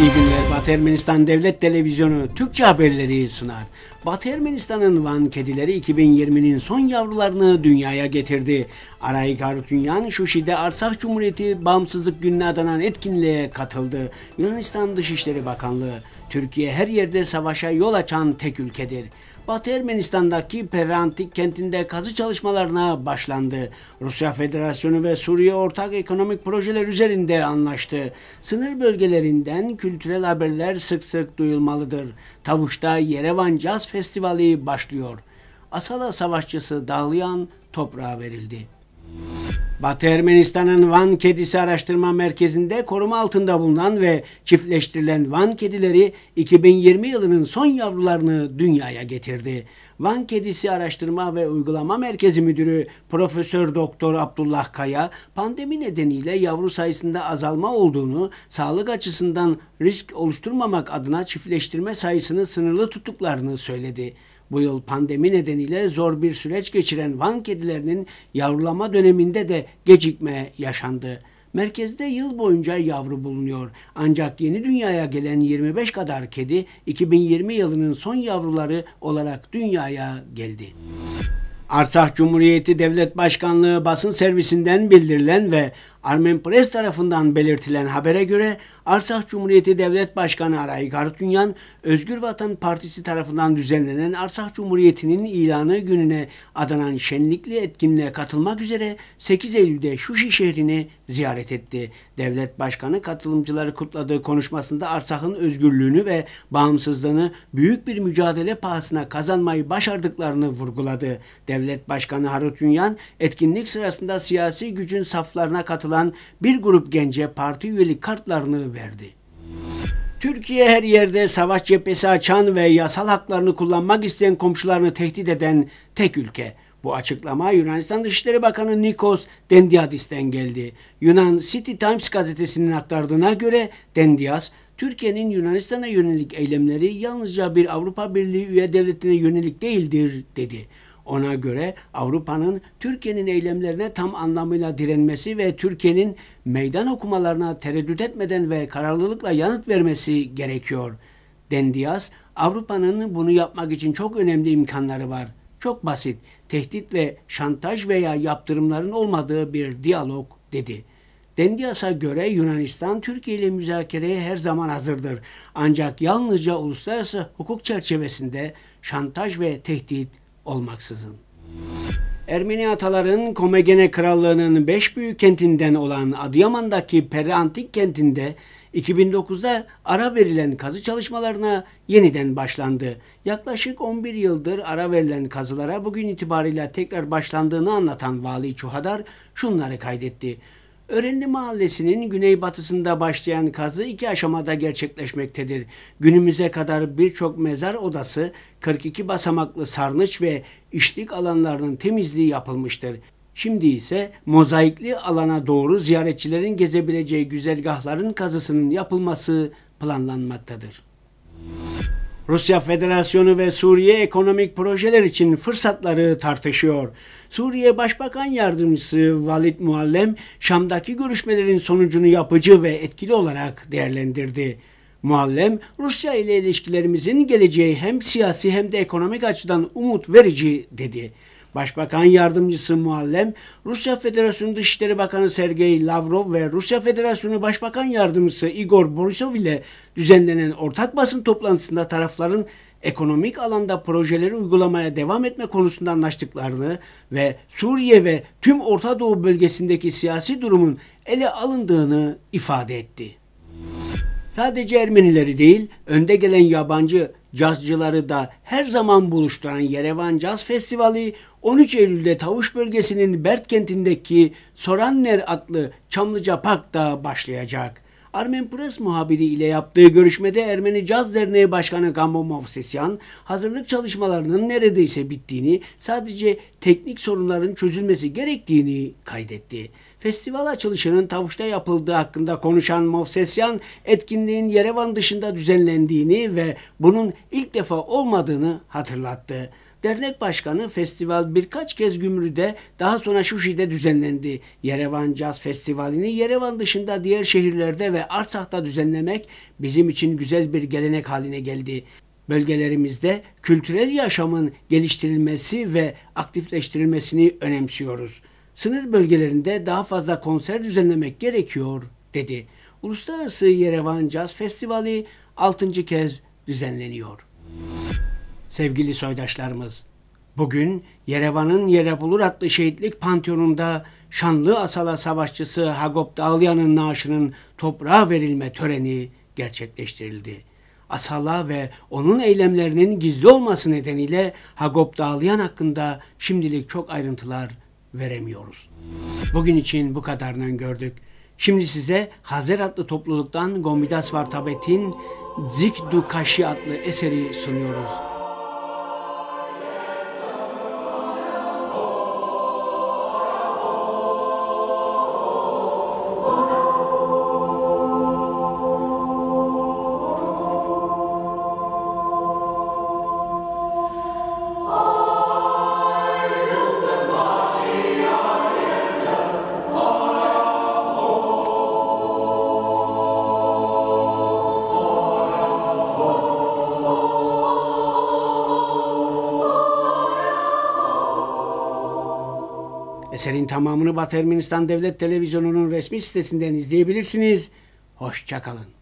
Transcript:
İyi günler. Batı Ermenistan Devlet Televizyonu Türkçe haberleri sunar. Batı Ermenistan'ın Van kedileri 2020'nin son yavrularını dünyaya getirdi. Arayik Harutyunyan, Şuşi'de Artsakh Cumhuriyeti Bağımsızlık Günü'ne adanan etkinliğe katıldı. Yunanistan Dışişleri Bakanlığı, Türkiye her yerde savaşa yol açan tek ülkedir. Batı Ermenistan'daki Perrantik kentinde kazı çalışmalarına başlandı. Rusya Federasyonu ve Suriye ortak ekonomik projeler üzerinde anlaştı. Sınır bölgelerinden kültürel haberler sık sık duyulmalıdır. Tavuş'ta Yerevan Caz Festivali başlıyor. Asala savaşçısı Dalyan toprağa verildi. Batı Ermenistan'ın Van Kedisi Araştırma Merkezi'nde koruma altında bulunan ve çiftleştirilen Van kedileri 2020 yılının son yavrularını dünyaya getirdi. Van Kedisi Araştırma ve Uygulama Merkezi Müdürü Profesör Doktor Abdullah Kaya, pandemi nedeniyle yavru sayısında azalma olduğunu, sağlık açısından risk oluşturmamak adına çiftleştirme sayısını sınırlı tuttuklarını söyledi. Bu yıl pandemi nedeniyle zor bir süreç geçiren Van kedilerinin yavrulama döneminde de gecikme yaşandı. Merkezde yıl boyunca yavru bulunuyor. Ancak yeni dünyaya gelen 25 kadar kedi 2020 yılının son yavruları olarak dünyaya geldi. Artsakh Cumhuriyeti Devlet Başkanlığı basın servisinden bildirilen ve Armen Press tarafından belirtilen habere göre Artsakh Cumhuriyeti Devlet Başkanı Arayik Harutyunyan, Özgür Vatan Partisi tarafından düzenlenen Artsakh Cumhuriyeti'nin ilanı gününe adanan şenlikli etkinliğe katılmak üzere 8 Eylül'de Şuşi şehrini ziyaret etti. Devlet Başkanı katılımcıları kutladığı konuşmasında Artsakh'ın özgürlüğünü ve bağımsızlığını büyük bir mücadele pahasına kazanmayı başardıklarını vurguladı. Devlet Başkanı Harutyunyan, etkinlik sırasında siyasi gücün saflarına katılan bir grup gence parti üyelik kartlarını verdi. Türkiye her yerde savaş cephesi açan ve yasal haklarını kullanmak isteyen komşularını tehdit eden tek ülke. Bu açıklama Yunanistan Dışişleri Bakanı Nikos Dendiadis'ten geldi. Yunan City Times gazetesinin aktardığına göre Dendias, Türkiye'nin Yunanistan'a yönelik eylemleri yalnızca bir Avrupa Birliği üye devletine yönelik değildir dedi. Ona göre Avrupa'nın Türkiye'nin eylemlerine tam anlamıyla direnmesi ve Türkiye'nin meydan okumalarına tereddüt etmeden ve kararlılıkla yanıt vermesi gerekiyor. Dendias, Avrupa'nın bunu yapmak için çok önemli imkanları var. Çok basit, tehdit ve şantaj veya yaptırımların olmadığı bir diyalog dedi. Dendias'a göre Yunanistan Türkiye ile müzakereye her zaman hazırdır. Ancak yalnızca uluslararası hukuk çerçevesinde şantaj ve tehdit olmaksızın. Ermeni ataların Komagene Krallığı'nın 5 büyük kentinden olan Adıyaman'daki Perrantik kentinde 2009'da ara verilen kazı çalışmalarına yeniden başlandı. Yaklaşık 11 yıldır ara verilen kazılara bugün itibariyle tekrar başlandığını anlatan Vali Çuhadar şunları kaydetti. Örenli Mahallesi'nin güneybatısında başlayan kazı 2 aşamada gerçekleşmektedir. Günümüze kadar birçok mezar odası, 42 basamaklı sarnıç ve işlik alanlarının temizliği yapılmıştır. Şimdi ise mozaikli alana doğru ziyaretçilerin gezebileceği güzergahların kazısının yapılması planlanmaktadır. Rusya Federasyonu ve Suriye ekonomik projeler için fırsatları tartışıyor. Suriye Başbakan Yardımcısı Valid Muallem, Şam'daki görüşmelerin sonucunu yapıcı ve etkili olarak değerlendirdi. Muallem, Rusya ile ilişkilerimizin geleceği hem siyasi hem de ekonomik açıdan umut verici dedi. Başbakan Yardımcısı Muallem, Rusya Federasyonu Dışişleri Bakanı Sergey Lavrov ve Rusya Federasyonu Başbakan Yardımcısı Igor Borisov ile düzenlenen ortak basın toplantısında tarafların ekonomik alanda projeleri uygulamaya devam etme konusunda anlaştıklarını ve Suriye ve tüm Orta Doğu bölgesindeki siyasi durumun ele alındığını ifade etti. Sadece Ermenileri değil, önde gelen yabancı cazcıları da her zaman buluşturan Yerevan Caz Festivali 13 Eylül'de Tavuş bölgesinin Bert kentindeki Soranner adlı Çamlıca Park'ta başlayacak. Armen Press muhabiri ile yaptığı görüşmede Ermeni Caz Derneği Başkanı Gambo Movsesyan, hazırlık çalışmalarının neredeyse bittiğini, sadece teknik sorunların çözülmesi gerektiğini kaydetti. Festival açılışının Tavuş'ta yapıldığı hakkında konuşan Movsesyan, etkinliğin Yerevan dışında düzenlendiğini ve bunun ilk defa olmadığını hatırlattı. Dernek başkanı festival birkaç kez Gümrü'de, daha sonra Şuşi'de düzenlendi. Yerevan Caz Festivali'ni Yerevan dışında diğer şehirlerde ve Artsak'ta düzenlemek bizim için güzel bir gelenek haline geldi. Bölgelerimizde kültürel yaşamın geliştirilmesi ve aktifleştirilmesini önemsiyoruz. Sınır bölgelerinde daha fazla konser düzenlemek gerekiyor, dedi. Uluslararası Yerevan Caz Festivali 6. kez düzenleniyor. Sevgili soydaşlarımız, bugün Yerevan'ın Yerebulur adlı şehitlik panteonunda şanlı Asala savaşçısı Hagop Dağlayan'ın naaşının toprağa verilme töreni gerçekleştirildi. Asala ve onun eylemlerinin gizli olması nedeniyle Hagop Dağlayan hakkında şimdilik çok ayrıntılar veremiyoruz. Bugün için bu kadarını gördük. Şimdi size Hazer adlı topluluktan Gomidas Vartabet'in Zik Du Kashi adlı eseri sunuyoruz. Eserin tamamını Batı Ermenistan Devlet Televizyonu'nun resmi sitesinden izleyebilirsiniz. Hoşça kalın.